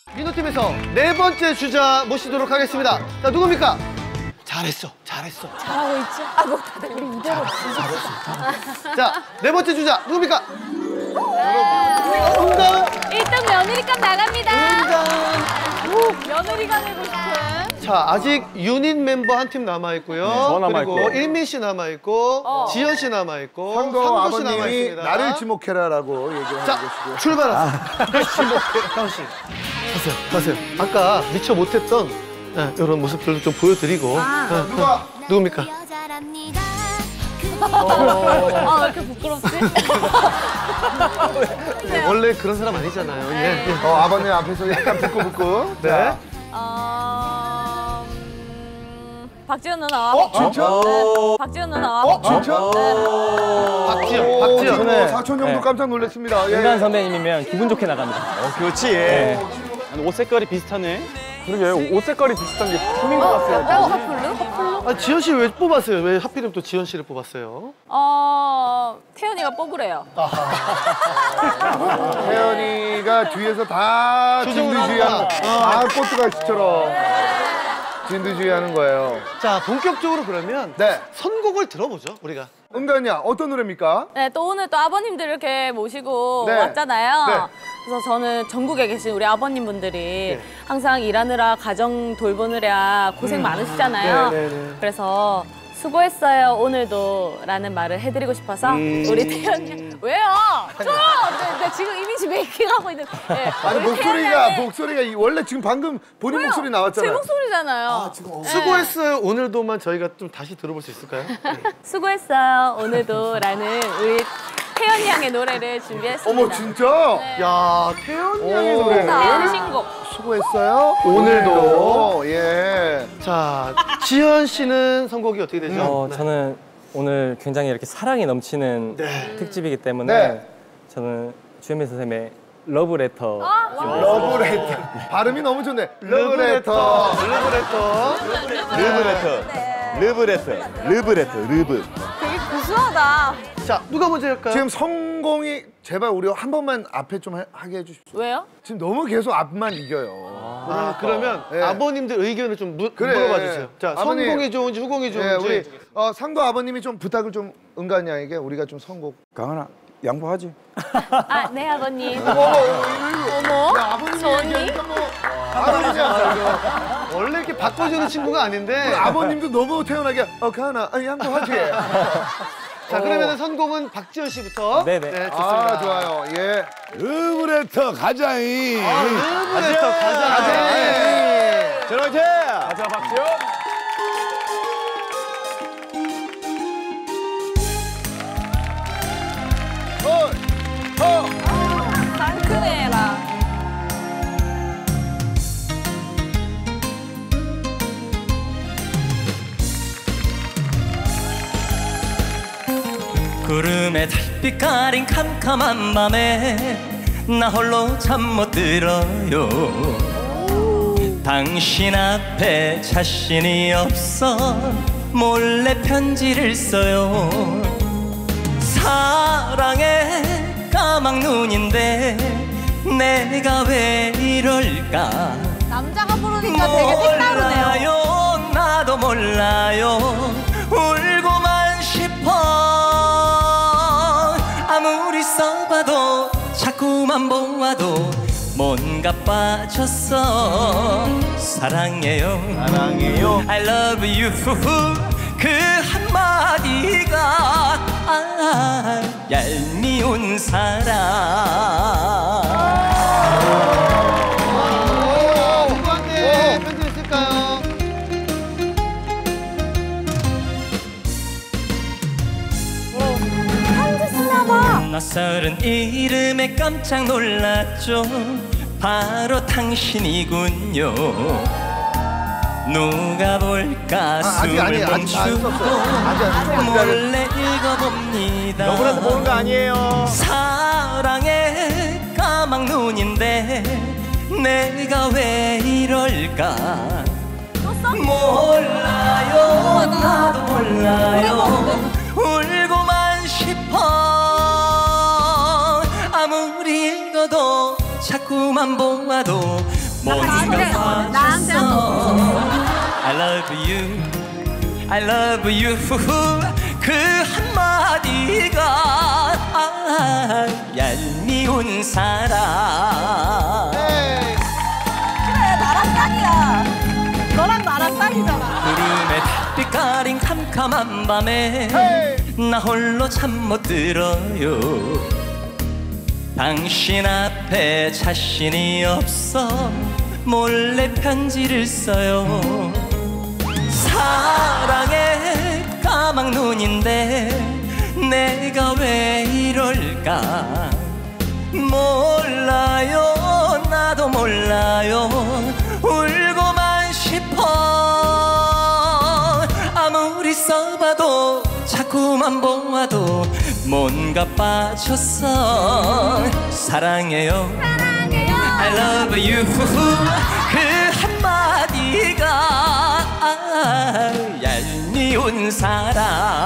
민호팀에서 네 번째 주자 모시도록 하겠습니다. 자, 누굽니까? 잘했어. 잘하고 있지? 아, 뭐 다들 우리 이대로 잘했어. 자, 네 번째 주자 누굽니까? 응당. 1등 며느리감 나갑니다. 응당. 며느리가 되고 싶은. 자, 아직 유닛 member 한 팀 남아있고요. 저 남아있고. 그리고 일민 씨 남아있고, 지현 씨 남아있고, 상도 상도 씨 아버님이 남아있습니다. 나를 지목해라라고 얘기를 자, 하는 것이고요. 출발하세요. 상훈 씨. 가세요. 아까 미처 못했던 이런 모습들도 좀 보여드리고. 누굽니까? 왜 이렇게 부끄럽지? 원래 그런 사람 아니잖아요. 예. 아버님 앞에서 약간 부끄부끄. 네. 박지현 누나. 진짜? 박지현 누나. 진짜? 박지현. 사촌 형도 네. 깜짝 놀랐습니다. 예. 은간 선배님이면 기분 좋게 나갑니다. 그렇지. 옷 색깔이 비슷하네. 그러게 옷 색깔이 비슷한 게 팀인 것 같아요. 커플로? 지현 씨 왜 뽑았어요? 왜 하필이면 또 지현 씨를 뽑았어요? 태연이가 뽑으래요. 태연이가 뒤에서 다 진두지휘하는 포트가시처럼 진두지휘하는 거예요. 자, 본격적으로 그러면 네. 선곡을 들어보죠, 우리가. 은간이야, 어떤 노래입니까? 네, 또 오늘 또 아버님들 이렇게 모시고 네. 왔잖아요. 네. 그래서 저는 전국에 계신 우리 아버님분들이 항상 일하느라 가정 돌보느라 고생 많으시잖아요. 그래서 수고했어요, 오늘도 라는 말을 해드리고 싶어서 우리 태연이 왜요? 네, 지금 이미지 메이킹하고 있는 아니, 우리 태연이한테 목소리가 원래 지금 방금 본인 목소리 제 나왔잖아요. 목소리잖아요. 수고했어요, 오늘도만 저희가 좀 다시 들어볼 수 있을까요? 수고했어요, 오늘도 라는 우리 태연이 양의 노래를 준비했습니다. 어머, 진짜? 야, 태연 양의 오. 노래를. 신곡. 수고했어요. 오늘도. 예. 자, 지현 씨는 선곡이 어떻게 되죠? 네. 저는 오늘 굉장히 이렇게 사랑이 넘치는 특집이기 때문에 네. 저는 주현미 선생님의 러브레터. 러브레터. 발음이 너무 좋네. 러브레터. 르브. 되게 구수하다. 자, 누가 먼저 할까요? 지금 성공이 제발 우리 한 번만 앞에 좀 하게 해주십시오. 왜요? 지금 너무 계속 앞만 이겨요. 그러면 네. 아버님들 의견을 좀 그래. 물어봐 주세요. 자, 아버님. 선곡이 좋은지 후공이 네, 좋은지. 우리 상도 아버님이 좀 부탁을 좀 은간이에게 우리가 좀 선곡. 강은아, 양보하지? 네, 아버님. 어머. 저 언니? 아버님이야. 원래 이렇게 바꿔주는 친구가 아닌데. 아버님도 너무 태연하게 가은아, 양보하지. 자, 그러면 선곡은 박지현 씨부터. 네네. 네, 좋습니다. 좋아요. 예. 러브레터 가자이. 일부부터 가자. 저렇게. 가자 박지현. 상큼해라. 구름에 달빛 가린 캄캄한 밤에 나 홀로 잠 못 들어요. 당신 앞에 자신이 없어 몰래 편지를 써요. 사랑의 까막 눈인데 내가 왜 이럴까. 남자가 부르니까 되게 색다르네요. 몰라요, 나도 몰라요. 울고만 싶어. 아무리 써봐도 자꾸만 보아도 뭔가 빠졌어. 사랑해요, I love you. 그 한마디가 얄미운 사랑. 누구한테 편지를 쓸까요? 낯설은 이름에 깜짝 놀랐죠. 바로 당신이군요. 누가 볼까 숨을 멈추고 몰래 읽어봅니다. 너무나도 보는 거 아니에요. 사랑의 까막 눈인데 내가 왜 이럴까. 몰라요, 나도 몰라요. 울고만 싶어. 아무리 읽어도 자꾸만 보아도 뭔가 빠졌어 I love you I love you 그 한마디가 얄미운 사랑 나랑 딱이야. 너랑 나랑 딱이잖아. 구름에 달빛 가린 캄캄한 밤에 나 홀로 잠 못 들어요 당신 앞에 자신이 없어 몰래 편지를 써요 사랑의 까막 눈인데 내가 왜 이럴까 몰라요 나도 몰라요 울고만 싶어 아무리 써봐도 자꾸만 보아도 뭔가 빠졌어 사랑해요 I love you 그 한마디가 얄미운 사랑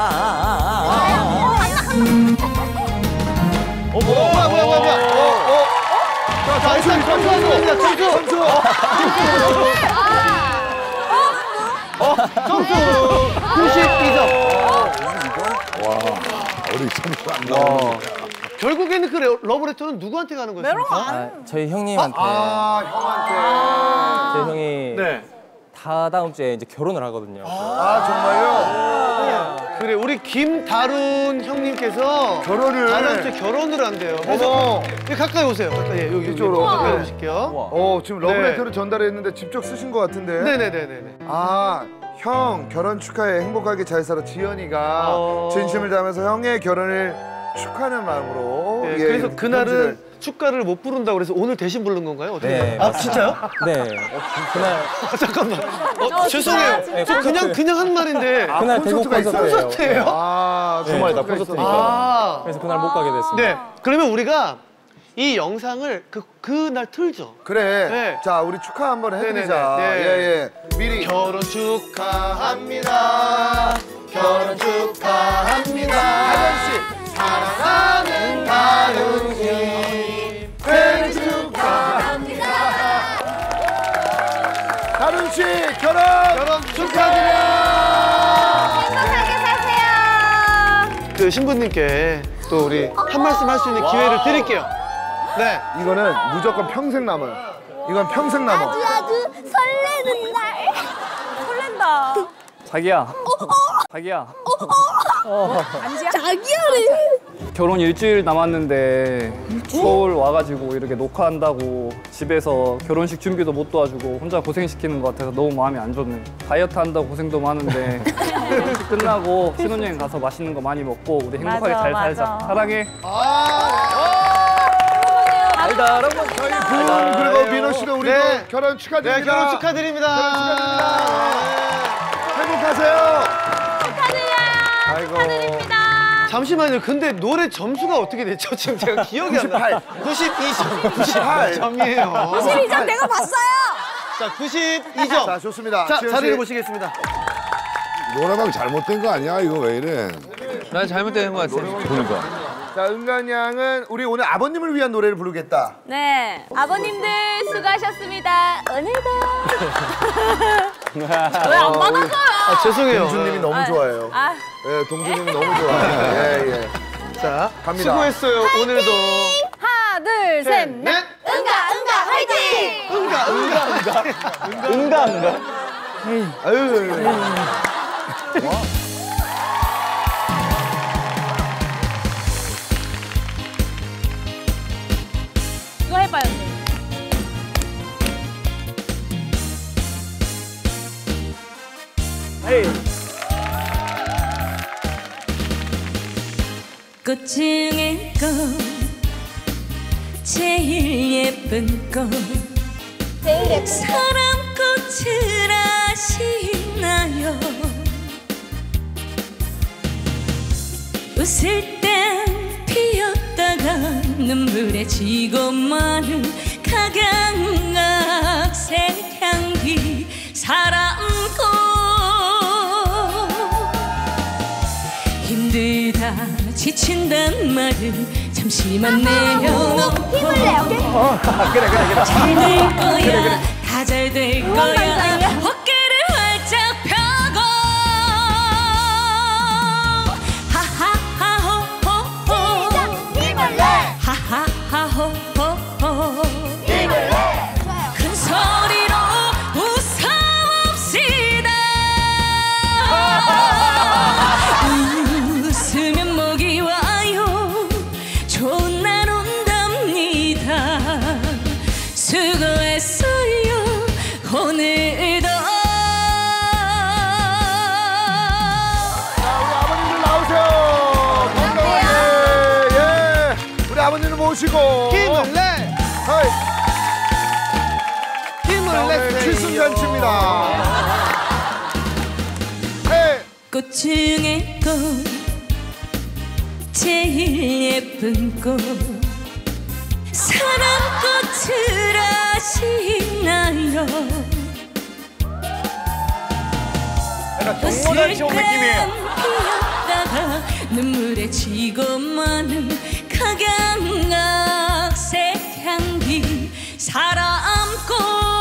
뭐야. 자, 일단 점수입니다. 점수 92점. 우리 점수 안 나와. 결국에는 그 러브레터는 누구한테 가는 거였습니까? 저희 형님한테 형한테. 저희 형이 네. 다다음 주에 이제 결혼을 하거든요. 정말요? 그래, 우리 김다룬 형님께서 다음 주에 결혼을 한대요. 그래서 여기 가까이 오세요. 가까이, 여기 이쪽으로. 가까이 오실게요. 지금 러브레터를 전달했는데 직접 쓰신 것 같은데. 네네네네. 형 결혼 축하해. 행복하게 잘 살아. 지연이가 진심을 담아서 형의 결혼을 축하하는 마음으로. 네, 예, 그래서 그날은 편지를. 축가를 못 부른다고 그래서 오늘 대신 부른 건가요? 어떻게? 네, 아, 진짜요? 네. 그날 잠깐만. 죄송해요. 네, 저 그냥 한 말인데. 그날 대구 콘서트가 있어요? 콘서트예요? 주말이다 콘서트니까. 아. 그래서 그날 못 가게 됐습니다. 네. 그러면 우리가 이 영상을 그날 틀죠. 그래. 네. 자, 우리 축하 한번 해드리자. 네네네. 네. 예. 미리. 결혼 축하합니다. 결혼 축하합니다. 하연 씨. 사랑하는 다룬 씨. 생일 축하합니다. 다룬 씨 결혼 축하드려요. 행복하게 사세요. 그 신부님께 또 우리 한 말씀 할 수 있는 기회를 드릴게요. 네. 이거는 무조건 평생 남아요. 이건 평생 남아. 아주 설레는 날. 설렌다. 자기야. 자기야. 자기야래. 결혼 일주일 남았는데 서울 와가지고 이렇게 녹화한다고 집에서 결혼식 준비도 못 도와주고 혼자 고생시키는 것 같아서 너무 마음이 안 좋네. 다이어트 한다고 고생도 많은데 결혼식 끝나고 신혼여행 가서 맛있는 거 많이 먹고 우리 행복하게 잘 살자. 사랑해. 달달한 거 저희 분 그리고 민호 씨도 우리도 네. 결혼 축하드립니다. 네, 결혼 축하드립니다. 행복하세요. 축하드립니다. 잠시만요. 근데 노래 점수가 어떻게 됐죠? 지금 제가 기억이 안 나요. 92점. 98점이에요. 92점 내가 봤어요. 자, 92점. 자, 좋습니다. 자, 지현 씨. 자리를 보시겠습니다. 노래방 잘못된 거 아니야? 이거 왜 이래? 난 잘못된 것 같아. 그러니까. 자, 은간 양은 우리 오늘 아버님을 위한 노래를 부르겠다. 네, 아버님들 수고하셨습니다. 오늘도. 왜 안 받았어요? 아, 죄송해요. 동주님이 너무 좋아해요. 예, 동주님이 너무 좋아요. 예. 자, 갑니다. 수고했어요. 오늘도. 하나, 둘, 셋, 넷. 넷. 응가, 화이팅! 응가. 아유. 이거 해봐요. 꽃 중에 꽃 제일 예쁜 꽃 사람꽃을 아시나요? 웃을 땐 피었다가 눈물에 지고 마는 각양각색 향기 사람꽃 힘들다 지친단 말은 참 잠시만 내려놓고 힘을 내, 오케이? 잘 될 거야 다 잘 될 거야 어깨를 활짝 펴고 하하하호호호 힘을 내! 하하하호호호 힘을 내! 큰 소리로 웃어봅시다 웃으면 목이 와요 좋은 날 온답니다 수고했어요 오늘도 아버님들 나오세요. 건강하게. 예. 우리 아버님을 모시고 힘을 내! 하이. 힘을 내! 칠순잔치입니다. 네. 꽃 중에 꽃 제일 예쁜 꽃 사랑꽃을 아시나요 정모잔치 온 느낌이에요. 피었다가 눈물에 지고 마는 각양각색 향기 사람꽃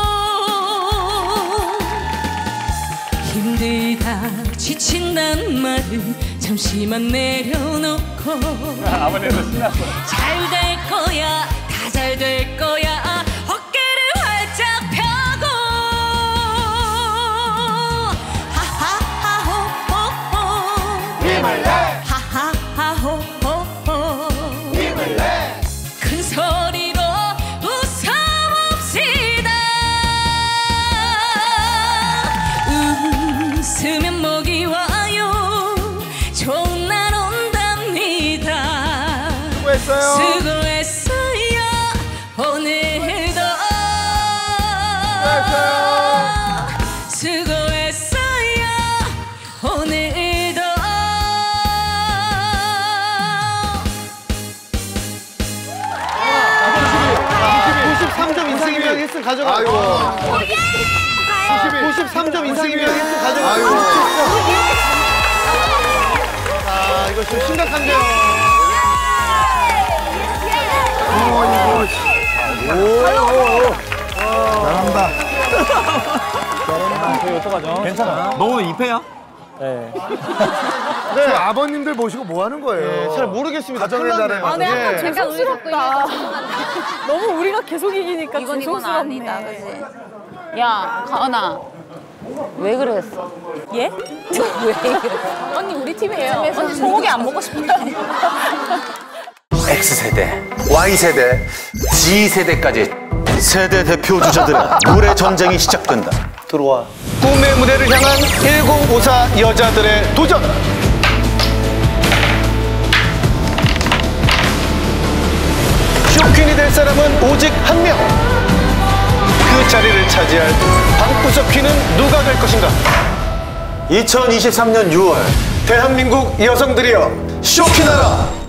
힘들다 지친단 말은 잠시만 내려놓고 아버님도 신났어. 잘 될 거야 다 잘 될 거야 어깨를 활짝 펴고 하하하호호호 힘을 내. 하하하호호호 힘을 내. 큰 소리로 웃어봅시다 웃으면 목이 와요 좋은 날 온답니다 수고했어요. 수고했어요 오늘도 수고했어요 오늘도 93점 이상이면 1승 가져가. 아이고. 93점 이상이면 1승 가져가. 아이고. 아, 이거 좀 심각한데요. 잘한다. 저희 어떡하죠? 괜찮아. 너 오늘 2패야? 네. 네. 아버님들 모시고 뭐 하는 거예요? 네, 잘 모르겠습니다. 가정의 큰일 달에 났네요. 아, 네, 약간 예. 죄송스럽다. 너무 우리가 계속 이기니까 이건 죄송스럽네. 아니다, 그지? 야, 가은아. 왜 그랬어? 예? 왜 그랬어? 언니 우리 팀이에요. 언니 소고기 안 먹고 싶어요. X세대, Y세대, G세대까지 세대 대표 주자들의 노래 전쟁이 시작된다. 들어와. 꿈의 무대를 향한 1054 여자들의 도전. 쇼퀸이 될 사람은 오직 한 명. 그 자리를 차지할 방구석 퀸은 누가 될 것인가? 2023년 6월 대한민국 여성들이여 쇼퀸하라.